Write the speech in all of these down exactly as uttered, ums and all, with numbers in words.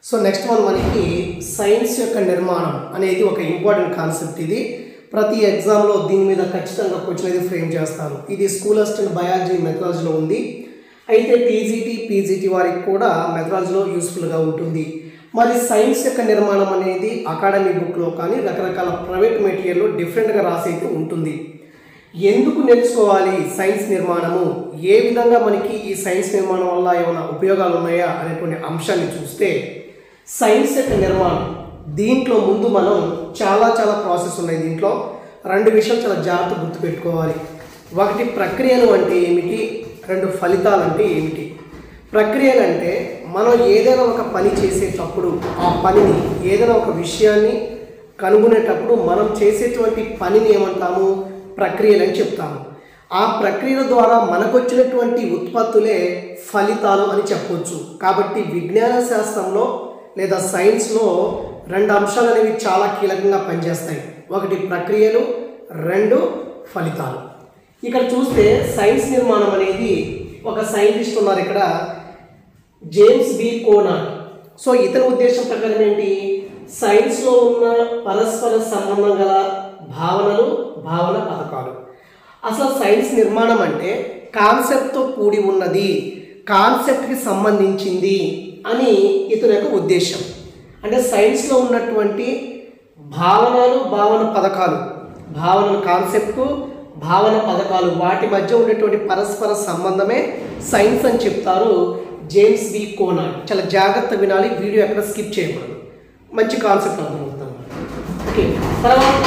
So next one మనకి science యొక్క నిర్మాణం అనేది ఒక ఇంపార్టెంట్ కాన్సెప్ట్. ఇది ప్రతి ఎగ్జామ్లో దీని మీద ఖచ్చితంగా క్వశ్చన్ అనేది ఫ్రేమ్ చేస్తారు. ఇది స్కూల్ అసిస్టెంట్ బయాలజీ మెథడాలజీలో ఉంది. అయితే టీజీటీ పీజీటీ వారికి కూడా మెథడాలజీలో యూస్ఫుల్గా ఉంటుంది. మరి సైన్స్ యొక్క నిర్మాణం అనేది అకాడమీ బుక్లో కానీ రకరకాల ప్రైవేట్ మెటీరియల్లో డిఫరెంట్గా రాసి అయితే ఉంటుంది. ఎందుకు నేర్చుకోవాలి సైన్స్ నిర్మాణము, ఏ విధంగా మనకి ఈ సైన్స్ నిర్మాణం వల్ల ఏమైనా ఉపయోగాలు ఉన్నాయా అనేటువంటి అంశాన్ని చూస్తే, సైన్స్ యొక్క నిర్మాణం దీంట్లో ముందు మనం చాలా చాలా ప్రాసెస్ ఉన్నాయి. దీంట్లో రెండు విషయాలు చాలా జాగ్రత్త గుర్తుపెట్టుకోవాలి. ఒకటి ప్రక్రియలు అంటే ఏమిటి, రెండు ఫలితాలు అంటే ఏమిటి. ప్రక్రియలు అంటే మనం ఏదైనా ఒక పని చేసేటప్పుడు ఆ పనిని ఏదైనా ఒక విషయాన్ని కనుగొనేటప్పుడు మనం చేసేటువంటి పనిని ఏమంటాము, ప్రక్రియలు అని చెప్తాము. ఆ ప్రక్రియల ద్వారా మనకు వచ్చినటువంటి ఉత్పత్తులే ఫలితాలు అని చెప్పవచ్చు. కాబట్టి విజ్ఞాన శాస్త్రంలో లేదా సైన్స్లో రెండు అంశాలు అనేవి చాలా కీలకంగా పనిచేస్తాయి. ఒకటి ప్రక్రియలు, రెండు ఫలితాలు. ఇక్కడ చూస్తే సైన్స్ నిర్మాణం అనేది ఒక సైంటిస్ట్ ఉన్నారు ఇక్కడ, జేమ్స్ బి కోనార్డ్. సో ఇతని ఉద్దేశం ప్రకారం ఏంటి, సైన్స్లో ఉన్న పరస్పర సంబంధం గల భావనలు, భావన పథకాలు. అసలు సైన్స్ నిర్మాణం అంటే కాన్సెప్ట్తో కూడి ఉన్నది, కాన్సెప్ట్కి సంబంధించింది అని ఇతని యొక్క ఉద్దేశం. అంటే సైన్స్లో ఉన్నటువంటి భావనలు, భావన పథకాలు, భావనలు కాన్సెప్ట్, భావన పథకాలు, వాటి మధ్య ఉండేటువంటి పరస్పర సంబంధమే సైన్స్ అని చెప్తారు జేమ్స్ బి కోనార్డ్. చాలా జాగ్రత్త వినాలి, వీడియో ఎక్కడ స్కిప్ చేయకూడదు, మంచి కాన్సెప్ట్ అర్థమవుతాం. ఓకే, తర్వాత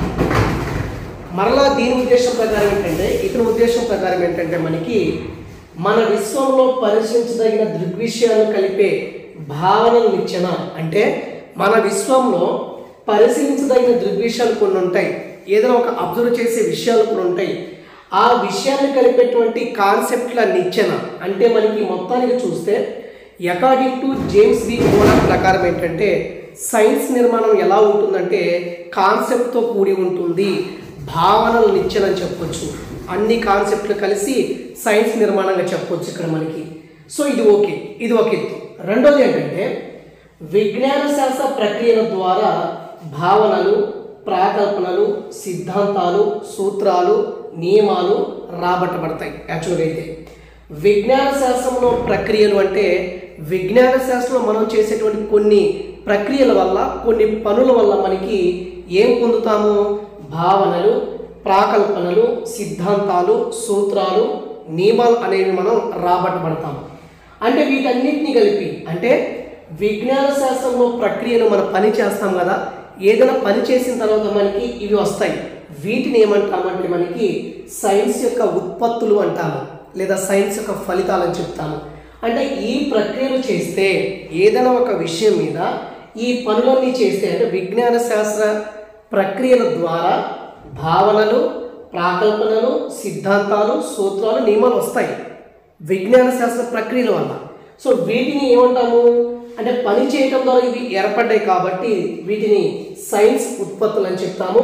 మరలా దీని ఉద్దేశం ప్రకారం ఏంటంటే, ఇతని ఉద్దేశం ప్రకారం ఏంటంటే మనకి మన విశ్వంలో పరిశీలించదగిన దృగ్విషయాలను కలిపే భావనలు నిచ్చెన. అంటే మన విశ్వంలో పరిశీలించదగిన దృగ్విషయాలు కొన్ని ఉంటాయి, ఏదైనా ఒక అబ్జర్వ్ చేసే విషయాలు కొన్ని ఉంటాయి. ఆ విషయాన్ని కలిపేటువంటి కాన్సెప్ట్ల నిచ్చెన. అంటే మనకి మొత్తానికి చూస్తే according to James B Conant ప్రకారం ఏంటంటే సైన్స్ నిర్మాణం ఎలా ఉంటుందంటే కాన్సెప్ట్తో కూడి ఉంటుంది, భావనలు నిచ్చెన అని చెప్పొచ్చు. అన్ని కాన్సెప్ట్లు కలిసి సైన్స్ నిర్మాణంగా చెప్పొచ్చు ఇక్కడ మనకి. సో ఇది ఓకే, ఇది ఒక ఎత్తు. రెండోది ఏంటంటే విజ్ఞాన శాస్త్ర ప్రక్రియల ద్వారా భావనలు, ప్రాకల్పనలు, సిద్ధాంతాలు, సూత్రాలు, నియమాలు రాబట్టబడతాయి. యాక్చువల్గా అయితే విజ్ఞాన శాస్త్రంలో ప్రక్రియలు అంటే విజ్ఞాన శాస్త్రంలో మనం చేసేటువంటి కొన్ని ప్రక్రియల వల్ల, కొన్ని పనుల వల్ల మనకి ఏం పొందుతాము, భావనలు, ప్రాకల్పనలు, సిద్ధాంతాలు, సూత్రాలు, నియమాలు అనేవి మనం రాబట్టబడతాము. అంటే వీటన్నిటిని కలిపి, అంటే విజ్ఞాన శాస్త్రంలో ప్రక్రియలు మనం పని చేస్తాం కదా, ఏదైనా పని చేసిన తర్వాత మనకి ఇవి వస్తాయి. వీటిని ఏమంటామంటే మనకి సైన్స్ యొక్క ఉత్పత్తులు అంటాము, లేదా సైన్స్ యొక్క ఫలితాలు అని చెప్తాము. అంటే ఈ ప్రక్రియలు చేస్తే, ఏదైనా ఒక విషయం మీద ఈ పనులన్నీ చేస్తే, అంటే విజ్ఞాన శాస్త్ర ప్రక్రియల ద్వారా భావనలు, ప్రాకల్పనలు, సిద్ధాంతాలు, సూత్రాలు, నియమాలు వస్తాయి విజ్ఞాన శాస్త్ర ప్రక్రియల వల్ల. సో వీటిని ఏమంటాము అంటే పని చేయటం ద్వారా ఇవి ఏర్పడ్డాయి కాబట్టి వీటిని సైన్స్ ఉత్పత్తులు అని చెప్తాము.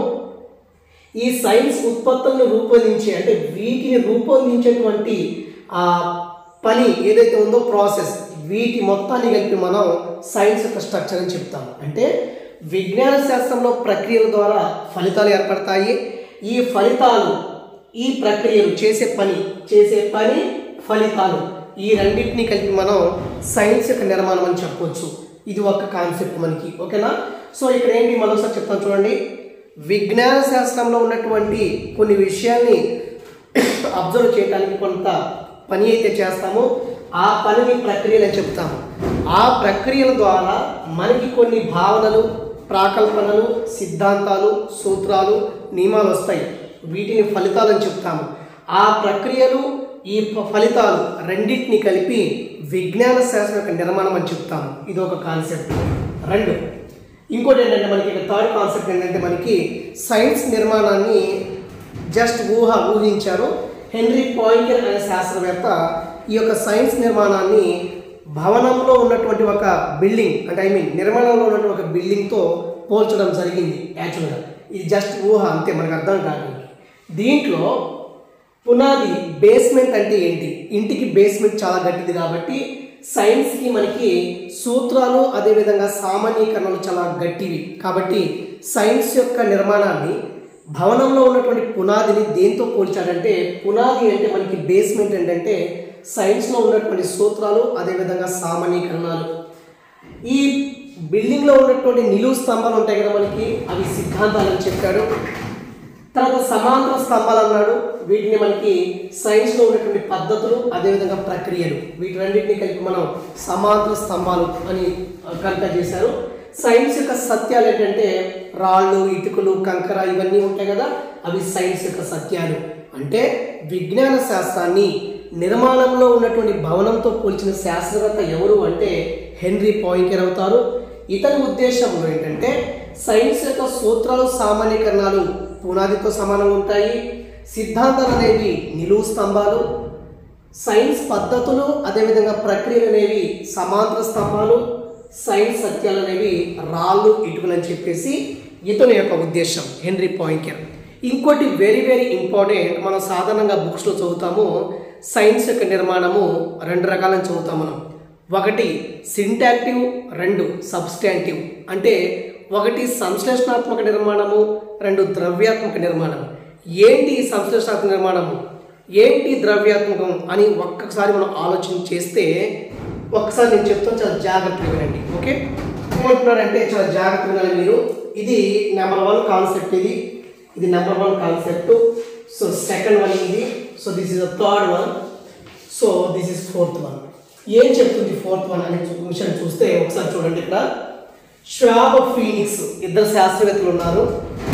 ఈ సైన్స్ ఉత్పత్తులను రూపొందించే, అంటే వీటిని రూపొందించేటువంటి ఆ పని ఏదైతే ఉందో ప్రాసెస్, వీటి మొత్తాన్ని కలిపి మనం సైన్స్ యొక్క స్ట్రక్చర్ అని చెప్తాము. అంటే విజ్ఞాన శాస్త్రంలో ప్రక్రియల ద్వారా ఫలితాలు ఏర్పడతాయి. ఈ ఫలితాలు, ఈ ప్రక్రియలు చేసే పని చేసే పని ఫలితాలు, ఈ రెండింటిని కలిపి మనం సైన్స్ యొక్క నిర్మాణం అని చెప్పవచ్చు. ఇది ఒక కాన్సెప్ట్ మనకి, ఓకేనా. సో ఇక్కడ ఏంటి మరోసారి చెప్తాను చూడండి. విజ్ఞాన శాస్త్రంలో ఉన్నటువంటి కొన్ని విషయాల్ని అబ్జర్వ్ చేయడానికి కొంత పని అయితే చేస్తామో ఆ పనిని ప్రక్రియలు అని చెప్తాము. ఆ ప్రక్రియల ద్వారా మనకి కొన్ని భావనలు, ప్రాకల్పనలు, సిద్ధాంతాలు, సూత్రాలు, నియమాలు వస్తాయి. వీటిని ఫలితాలు అని చెప్తాము. ఆ ప్రక్రియలు, ఈ ఫలితాలు రెండింటిని కలిపి విజ్ఞాన శాస్త్రం యొక్క నిర్మాణం అని చెప్తాము. ఇది ఒక కాన్సెప్ట్. రెండు ఇంకోటి ఏంటంటే మనకి థర్డ్ కాన్సెప్ట్ ఏంటంటే మనకి సైన్స్ నిర్మాణాన్ని జస్ట్ ఊహ ఊహించారు. హెన్రీ పాయింకర్ అనే శాస్త్రవేత్త ఈ యొక్క సైన్స్ నిర్మాణాన్ని భవనంలో ఉన్నటువంటి ఒక బిల్డింగ్, అంటే ఐ మీన్ నిర్మాణంలో ఉన్నటువంటి ఒక బిల్డింగ్తో పోల్చడం జరిగింది. యాక్చువల్గా ఇది జస్ట్ ఊహ అంతే, మనకు అర్థం కాదు. దీంట్లో పునాది, బేస్మెంట్ అంటే ఏంటి, ఇంటికి బేస్మెంట్ చాలా గట్టిది కాబట్టి సైన్స్కి మనకి సూత్రాలు అదేవిధంగా సామాన్యీకరణలు చాలా గట్టివి. కాబట్టి సైన్స్ యొక్క నిర్మాణాన్ని భవనంలో ఉన్నటువంటి పునాదిని దేంతో పోల్చాడంటే, పునాది అంటే మనకి బేస్మెంట్ ఏంటంటే సైన్స్లో ఉన్నటువంటి సూత్రాలు అదేవిధంగా సామాన్యీకరణాలు. ఈ బిల్డింగ్లో ఉన్నటువంటి నిలువు స్తంభాలు ఉంటాయి కదా మనకి, అవి సిద్ధాంతాలని చెప్పాడు. తర్వాత సమాంతర స్తంభాలు అన్నాడు, వీటిని మనకి సైన్స్లో ఉన్నటువంటి పద్ధతులు అదేవిధంగా ప్రక్రియలు, వీటినన్నింటినీ కలిపి మనం సమాంతర స్తంభాలు అని కనుక చేశారు. సైన్స్ యొక్క సత్యాలు ఏంటంటే రాళ్ళు, ఇటుకలు, కంకర ఇవన్నీ ఉంటాయి కదా, అవి సైన్స్ యొక్క సత్యాలు. అంటే విజ్ఞాన శాస్త్రాన్ని నిర్మాణంలో ఉన్నటువంటి భవనంతో పోల్చిన శాస్త్రవేత్త ఎవరు అంటే హెన్రీ పాయింకర్ అవుతారు. ఇతని ఉద్దేశంలో ఏంటంటే సైన్స్ యొక్క సూత్రాలు సామాన్యీకరణాలు పునాదితో సమానంగా ఉంటాయి, సిద్ధాంతాలు అనేవి నిలువు స్తంభాలు, సైన్స్ పద్ధతులు అదేవిధంగా ప్రక్రియలు అనేవి సమాంతర స్తంభాలు, సైన్స్ సత్యాలు అనేవి రాళ్ళు, ఇటుకలు అని చెప్పేసి ఇతని యొక్క ఉద్దేశం హెన్రీ పాయింకర్. ఇంకోటి వెరీ వెరీ ఇంపార్టెంట్, మనం సాధారణంగా బుక్స్లో చదువుతాము, సైన్స్ యొక్క నిర్మాణము రెండు రకాలని చదువుతాం మనం. ఒకటి సింటాక్టివ్, రెండు సబ్స్టాంటివ్. అంటే ఒకటి సంశ్లేషణాత్మక నిర్మాణము, రెండు ద్రవ్యాత్మక నిర్మాణం. ఏంటి సంశ్లేషణాత్మక నిర్మాణము, ఏంటి ద్రవ్యాత్మకం అని ఒక్కసారి మనం ఆలోచన చేస్తే, ఒక్కసారి నేను చెప్తాను, చాలా జాగ్రత్తగా వినండి. ఓకే, ఏమంటున్నారంటే చాలా జాగ్రత్తగా వినాలి మీరు. ఇది నెంబర్ వన్ కాన్సెప్ట్, ఇది ఇది number one concept. So second one ఇది, so this is the third one, so this is fourth one. ఏం చెప్తుంది ఫోర్త్ వన్ అనే విషయం చూస్తే ఒకసారి చూడండి. ఇక్కడ ష్వాబ్, ఫీనిక్స్ ఇద్దరు శాస్త్రవేత్తలు ఉన్నారు.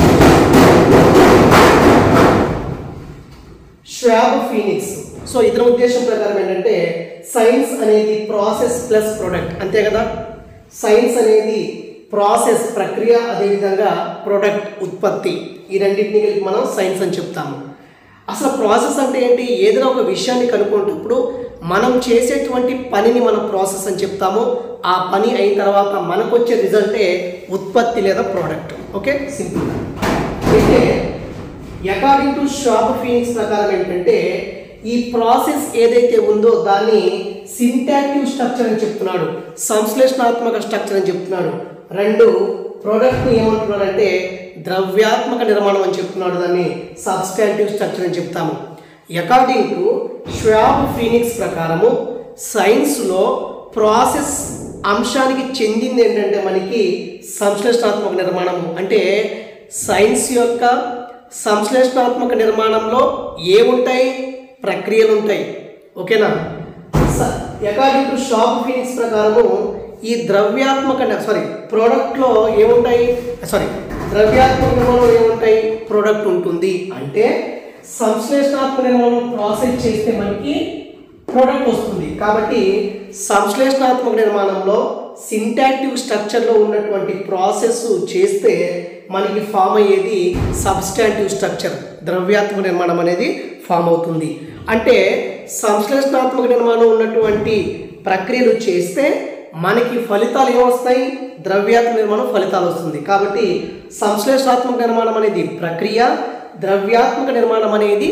Schwab, Phoenix. సో ఇతర ఉద్దేశం ప్రకారం ఏంటంటే సైన్స్ అనేది ప్రాసెస్ ప్లస్ ప్రొడక్ట్, అంతే కదా. సైన్స్ అనేది ప్రాసెస్ ప్రక్రియ, అదేవిధంగా ప్రొడక్ట్ ఉత్పత్తి, ఈ రెండింటిని కలిపి మనం సైన్స్ అని చెప్తాము. అసలు ప్రాసెస్ అంటే ఏంటి, ఏదైనా ఒక విషయాన్ని కనుక్కునేటప్పుడు మనం చేసేటువంటి పనిని మనం ప్రాసెస్ అని చెప్తాము. ఆ పని అయిన తర్వాత మనకు వచ్చే రిజల్టే ఉత్పత్తి లేదా ప్రోడక్ట్. Okay, simple. అయితే అకార్డింగ్ టు ష్వాబ్, ఫీనిక్స్ ప్రకారం ఏంటంటే ఈ ప్రాసెస్ ఏదైతే ఉందో దాన్ని సింటాక్టివ్ స్ట్రక్చర్ అని చెప్తున్నాడు, సంశ్లేషణాత్మక స్ట్రక్చర్ అని చెప్తున్నాడు. రెండు ప్రోడక్ట్ని ఏమంటున్నాడంటే ద్రవ్యాత్మక నిర్మాణం అని చెప్తున్నాడు, దాన్ని సబ్స్టాంటివ్ స్ట్రక్చర్ అని చెప్తాము. అకార్డింగ్ టు ష్వాబ్, ఫీనిక్స్ ప్రకారము సైన్స్లో ప్రాసెస్ అంశానికి చెందింది ఏంటంటే మనకి సంశ్లేషణాత్మక నిర్మాణము. అంటే సైన్స్ యొక్క సంశ్లేషణాత్మక నిర్మాణంలో ఏముంటాయి, ప్రక్రియలు ఉంటాయి. ఓకేనా. అకార్డింగ్ టు ష్వాబ్, ఫీనిక్స్ ప్రకారము ఈ ద్రవ్యాత్మక సారీ ప్రోడక్ట్లో ఏముంటాయి, సారీ ద్రవ్యాత్మక నిర్మాణంలో ఏముంటాయి, ప్రోడక్ట్ ఉంటుంది. అంటే సంశ్లేషణాత్మక నిర్మాణం ప్రాసెస్ చేస్తే మనకి ప్రోడక్ట్ వస్తుంది. కాబట్టి సంశ్లేషణాత్మక నిర్మాణంలో సింటాక్టివ్ స్ట్రక్చర్లో ఉన్నటువంటి ప్రాసెస్ చేస్తే మనకి ఫామ్ అయ్యేది సబ్స్టాంటివ్ స్ట్రక్చర్, ద్రవ్యాత్మక నిర్మాణం అనేది ఫామ్ అవుతుంది. అంటే సంశ్లేషణాత్మక నిర్మాణం ఉన్నటువంటి ప్రక్రియలు చేస్తే మనకి ఫలితాలు ఏమొస్తాయి, ద్రవ్యాత్మక నిర్మాణం ఫలితాలు వస్తుంది. కాబట్టి సంశ్లేషణాత్మక నిర్మాణం అనేది ప్రక్రియ, ద్రవ్యాత్మక నిర్మాణం అనేది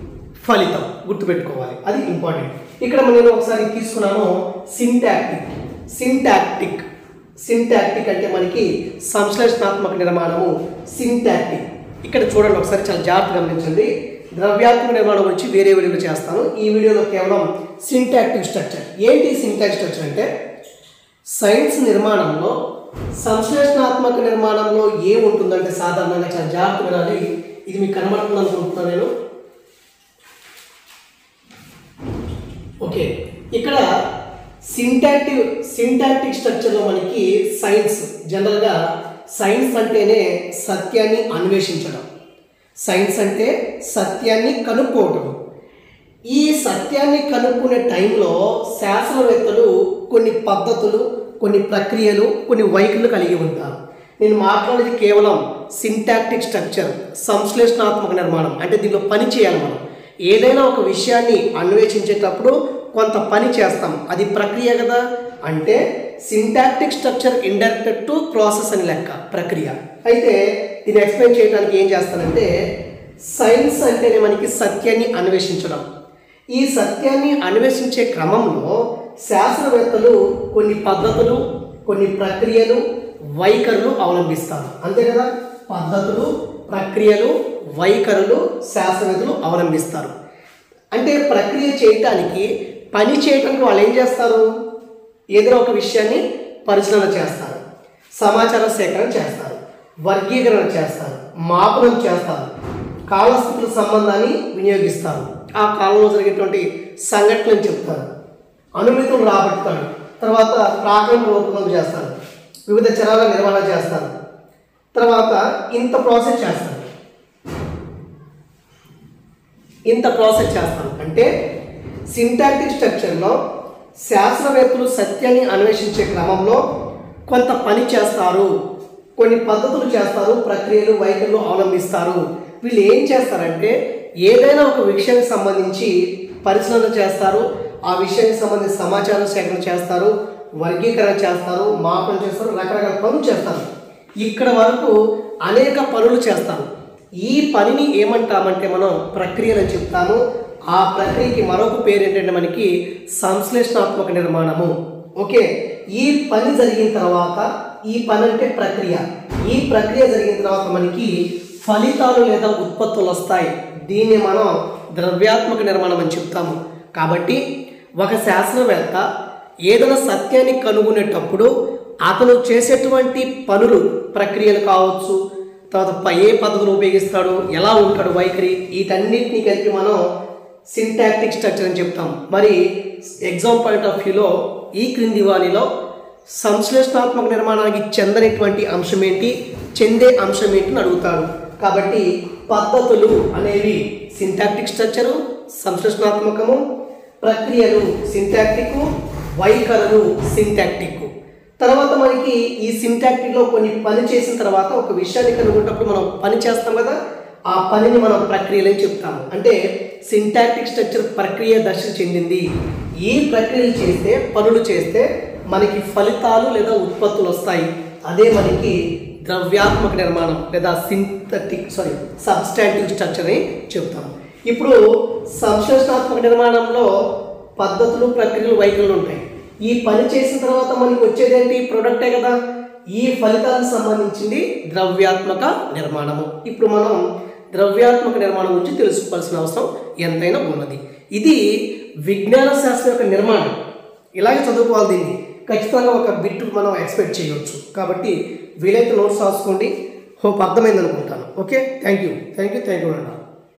ఫలితం, గుర్తుపెట్టుకోవాలి, అది ఇంపార్టెంట్. ఇక్కడ నేను ఒకసారి తీసుకున్నాను సింటాక్టిక్. సింటాక్టిక్ సింటాక్టిక్ అంటే మనకి సంశ్లేషణాత్మక నిర్మాణము సింటాక్టిక్. ఇక్కడ చూడండి ఒకసారి, చాలా జాగ్రత్తగా గమనించండి. ద్రవ్యాత్మక నిర్మాణం గురించి వేరే వీడియోలో చేస్తాను. ఈ వీడియోలో కేవలం సింటాక్టివ్ స్ట్రక్చర్. ఏంటి సింటాక్టివ్ స్ట్రక్చర్ అంటే సైన్స్ నిర్మాణంలో సంశ్లేషణాత్మక నిర్మాణంలో ఏముంటుందంటే సాధారణంగా చాలా జాగ్రత్త వినాలి. ఇది మీకు కనబడుతుంది అనుకుంటున్నాను నేను. ఓకే, ఇక్కడ సింటాక్టివ్ సింటాక్టిక్ స్ట్రక్చర్లో మనకి సైన్స్ జనరల్గా సైన్స్ అంటేనే సత్యాన్ని అన్వేషించడం, సైన్స్ అంటే సత్యాన్ని కనుక్కోవడం. ఈ సత్యాన్ని కనుక్కునే టైంలో శాస్త్రవేత్తలు కొన్ని పద్ధతులు, కొన్ని ప్రక్రియలు, కొన్ని వైఖరులు కలిగి ఉంటారు. నేను మాట్లాడేది కేవలం సింటాక్టిక్ స్ట్రక్చర్, సంశ్లేషణాత్మక నిర్మాణం. అంటే దీనిలో పని చేయాలి మనం. ఏదైనా ఒక విషయాన్ని అన్వేషించేటప్పుడు కొంత పని చేస్తాం, అది ప్రక్రియ కదా. అంటే సింటాక్టిక్ స్ట్రక్చర్ ఇండైరెక్టెడ్ టు ప్రాసెస్ అని లెక్క, ప్రక్రియ. అయితే దీన్ని ఎక్స్ప్లెయిన్ చేయడానికి ఏం చేస్తానంటే సైన్స్ అంటేనే మనకి సత్యాన్ని అన్వేషించడం. ఈ సత్యాన్ని అన్వేషించే క్రమంలో శాస్త్రవేత్తలు కొన్ని పద్ధతులు, కొన్ని ప్రక్రియలు, వైఖరులు అవలంబిస్తారు. అంతే కదా, పద్ధతులు, ప్రక్రియలు, వైఖరులు శాస్త్రవేత్తలు అవలంబిస్తారు. అంటే ప్రక్రియ చేయటానికి, పని చేయటానికి వాళ్ళు ఏం చేస్తారు? ఏదైనా ఒక విషయాన్ని పరిశీలన చేస్తారు, సమాచార సేకరణ చేస్తారు, వర్గీకరణ చేస్తారు, మాపనం చేస్తారు, కాలస్థితుల సంబంధాన్ని వినియోగిస్తారు, ఆ కాలంలో జరిగేటువంటి సంఘటనలు చెప్తారు, అనుమతులు రాబడతాడు, తర్వాత ప్రాకరణ రూపకం చేస్తారు, వివిధ చరాల నిర్వహణ చేస్తారు, తర్వాత ఇంత ప్రాసెస్ చేస్తారు ఇంత ప్రాసెస్ చేస్తారు అంటే సింటాక్టిక్ స్ట్రక్చర్లో శాస్త్రవేత్తలు సత్యాన్ని అన్వేషించే క్రమంలో కొంత పని చేస్తారు, కొన్ని పద్ధతులు చేస్తారు, ప్రక్రియలు, వైఖరులు అవలంబిస్తారు. వీళ్ళు ఏం చేస్తారంటే ఏదైనా ఒక విషయానికి సంబంధించి పరిశీలన చేస్తారు, ఆ విషయానికి సంబంధించి సమాచారం సేకరణ చేస్తారు, వర్గీకరణ చేస్తారు, మాపనం చేస్తారు, రకరకాల పనులు చేస్తారు. ఇక్కడ వరకు అనేక పనులు చేస్తారు. ఈ పనిని ఏమంటామంటే మనం ప్రక్రియలు అని చెప్తాము. ఆ ప్రక్రియకి మరొక పేరు ఏంటంటే మనకి సంశ్లేషణాత్మక నిర్మాణము. ఓకే, ఈ పని జరిగిన తర్వాత, ఈ పని అంటే ప్రక్రియ, ఈ ప్రక్రియ జరిగిన తర్వాత మనకి ఫలితాలు లేదా ఉత్పత్తులు వస్తాయి. దీన్ని మనం ద్రవ్యాత్మక నిర్మాణం అని చెప్తాము. కాబట్టి ఒక శాస్త్రవేత్త ఏదైనా సత్యాన్ని కనుగొనేటప్పుడు అతను చేసేటువంటి పనులు, ప్రక్రియలు కావచ్చు, తర్వాత ఏ పద్ధతులు ఉపయోగిస్తాడు, ఎలా ఉంటాడు, వైఖరి, వీటన్నిటిని కలిపి మనం సింటాక్టిక్ స్ట్రక్చర్ అని చెప్తాం. మరి ఎగ్జామ్ పాయింట్ ఆఫ్ వ్యూలో ఈ క్రింది వాణిలో సంశ్లేషణాత్మక నిర్మాణానికి చెందనటువంటి అంశం ఏంటి, చెందే అంశం ఏంటి అని అడుగుతాడు. కాబట్టి పద్ధతులు అనేవి సింటాక్టిక్ స్ట్రక్చరు, సంశ్లేషణాత్మకము, ప్రక్రియలు సింటాక్టిక్, వైఖరులు సింటాక్టిక్. తర్వాత మనకి ఈ సింటాక్టిక్లో కొన్ని పని చేసిన తర్వాత ఒక విషయాన్ని కనుగొన్నప్పుడు మనం పని చేస్తాం కదా, ఆ పనిని మనం ప్రక్రియలని చెప్తాము. అంటే సింటాక్టిక్ స్ట్రక్చర్ ప్రక్రియ దశకు చెందింది. ఈ ప్రక్రియలు చేస్తే, పనులు చేస్తే మనకి ఫలితాలు లేదా ఉత్పత్తులు వస్తాయి. అదే మనకి ద్రవ్యాత్మక నిర్మాణం లేదా సింథటిక్ సారీ సబ్స్టాంటివ్ స్ట్రక్చర్ అని చెప్తాము. ఇప్పుడు సంశ్లేషణాత్మక నిర్మాణంలో పద్ధతులు, ప్రక్రియలు, వైఖరులు ఉంటాయి. ఈ పని చేసిన తర్వాత మనకి వచ్చేదేంటి, ప్రొడక్టే కదా. ఈ ఫలితాలకు సంబంధించింది ద్రవ్యాత్మక నిర్మాణము. ఇప్పుడు మనం ద్రవ్యాత్మక నిర్మాణం గురించి తెలుసుకోవాల్సిన అవసరం ఎంతైనా ఉన్నది. ఇది విజ్ఞాన శాస్త్రం యొక్క నిర్మాణం. ఇలాగే చదువుకోవాలి. దీన్ని ఖచ్చితంగా ఒక బిట్ మనం ఎక్స్పెక్ట్ చేయవచ్చు. కాబట్టి వీలైతే నోట్స్ రాసుకోండి. హోప్ అర్థమైంది అనుకుంటాను. Okay, thank you thank you thank you అన్న.